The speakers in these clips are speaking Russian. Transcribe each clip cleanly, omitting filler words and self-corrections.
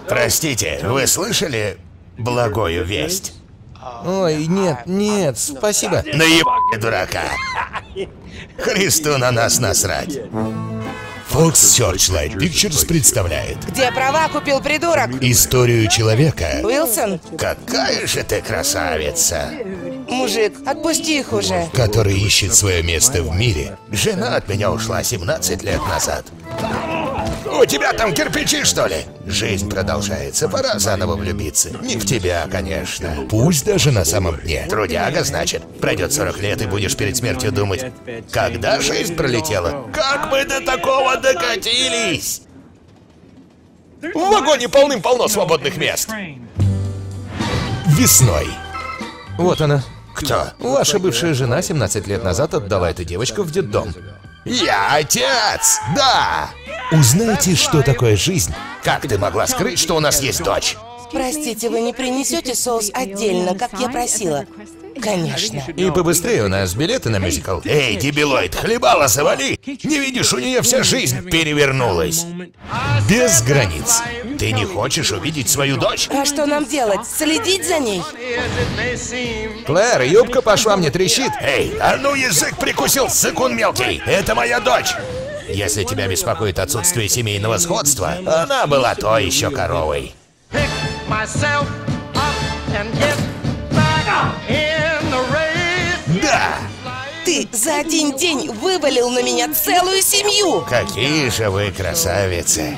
Простите, вы слышали благую весть? Ой, нет, спасибо. Наебали дурака. Христу на нас насрать. Fox Searchlight Pictures представляет Где права купил придурок? историю человека. Уилсон? Какая же ты красавица. Мужик, отпусти их уже. Который ищет свое место в мире. Жена от меня ушла 17 лет назад. У тебя там кирпичи, что ли? Жизнь продолжается, пора заново влюбиться. Не в тебя, конечно. Пусть даже на самом дне. Трудяга, значит. Пройдет 40 лет и будешь перед смертью думать, когда жизнь пролетела? Как мы до такого докатились? В вагоне полным-полно свободных мест. Весной. Вот она. Кто? Ваша бывшая жена 17 лет назад отдала эту девочку в детдом. Я отец! Да! Узнайте, что такое жизнь. Как ты могла скрыть, что у нас есть дочь? Простите, вы не принесете соус отдельно, как я просила? Конечно. И побыстрее, у нас билеты на мюзикл. Эй, дебилоид, хлебало завали! Не видишь, у нее вся жизнь перевернулась. Без границ. Ты не хочешь увидеть свою дочь? А что нам делать? Следить за ней? Клэр, юбка по швам не трещит. Эй, а ну язык прикусил, сыкун мелкий! Это моя дочь! Если тебя беспокоит отсутствие семейного сходства, она была то еще коровой. Да! Ты за один день вывалил на меня целую семью! Какие же вы красавицы!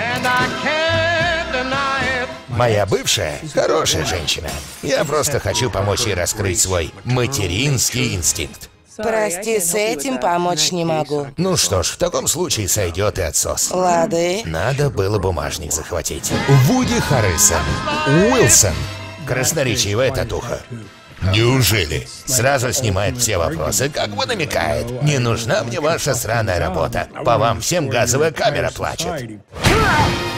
Моя бывшая хорошая женщина. Я просто хочу помочь ей раскрыть свой материнский инстинкт. Прости, с этим помочь не могу. Ну что ж, в таком случае сойдет и отсос. Лады. Надо было бумажник захватить. Вуди Харрельсон. Уилсон. Красноречивая татуха. Неужели? Сразу снимает все вопросы, как бы намекает. Не нужна мне ваша сраная работа. По вам всем газовая камера плачет.